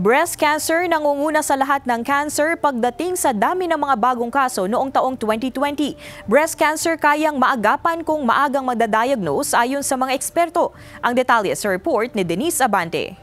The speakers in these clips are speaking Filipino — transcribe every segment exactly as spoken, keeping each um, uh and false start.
Breast cancer nangunguna sa lahat ng cancer pagdating sa dami ng mga bagong kaso noong taong twenty twenty. Breast cancer kayang maagapan kung maagang magdadiagnose ayon sa mga eksperto. Ang detalye sa report ni Denise Abante.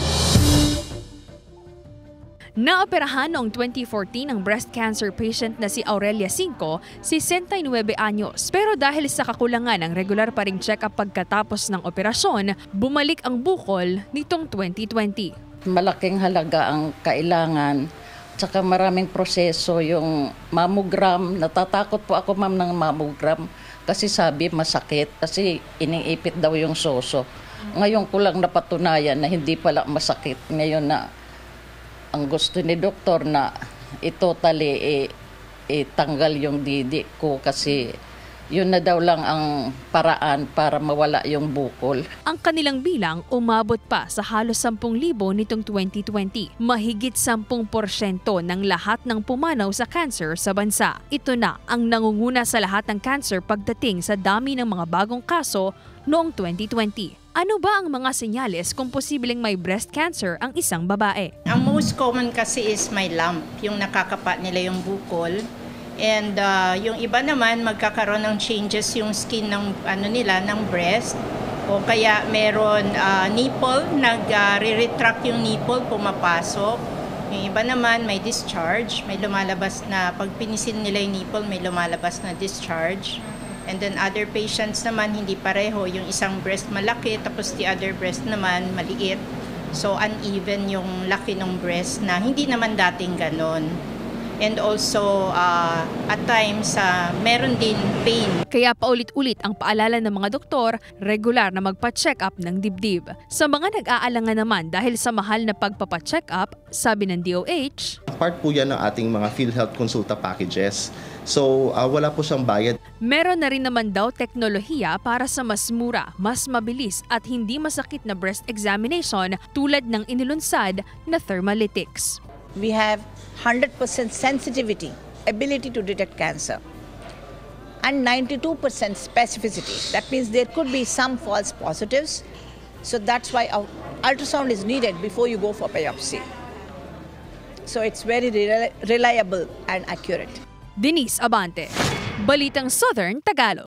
Naoperahan noong twenty fourteen ang breast cancer patient na si Aurelia Cinco, sesenta y nueve anyos. Pero dahil sa kakulangan ng regular pa ring check-up pagkatapos ng operasyon, bumalik ang bukol nitong twenty twenty. Malaking halaga ang kailangan, tsaka maraming proseso yung mammogram. Natatakot po ako ma'am ng mammogram kasi sabi masakit kasi iniipit daw yung soso. Ngayon ko lang napatunayan na hindi pala masakit. Ngayon na ang gusto ni doktor na itotally itanggal yung didi ko kasi yun na daw lang ang paraan para mawala yung bukol. Ang kanilang bilang umabot pa sa halos sampung libo nitong twenty twenty. Mahigit sampung porsyento ng lahat ng pumanaw sa cancer sa bansa. Ito na ang nangunguna sa lahat ng cancer pagdating sa dami ng mga bagong kaso noong twenty twenty. Ano ba ang mga senyales kung posibleng may breast cancer ang isang babae? Ang most common kasi is may lump, yung nakakapa nila yung bukol. And uh, yung iba naman magkakaroon ng changes yung skin ng ano nila ng breast o kaya meron uh, nipple, nag-re-retract uh, yung nipple, pumapasok. Yung iba naman may discharge, may lumalabas na pag pinisil nila yung nipple, may lumalabas na discharge. And then other patients naman hindi pareho, yung isang breast malaki tapos the other breast naman maliit. So uneven yung laki ng breast na hindi naman dating ganon. And also, uh, at times, uh, meron din pain. Kaya paulit-ulit ang paalala ng mga doktor, regular na magpa-check up ng dibdib. Sa mga nag-aalangan naman dahil sa mahal na pagpapa-check up, sabi ng D O H, part po yan ng ating mga PhilHealth Consulta packages. So, uh, wala po siyang bayad. Meron na rin naman daw teknolohiya para sa mas mura, mas mabilis at hindi masakit na breast examination tulad ng inilunsad na Thermalytics. We have one hundred percent sensitivity, ability to detect cancer, and ninety-two percent specificity. That means there could be some false positives. So that's why ultrasound is needed before you go for biopsy. So it's very reliable and accurate. Denise Abante, Balitang Southern Tagalog.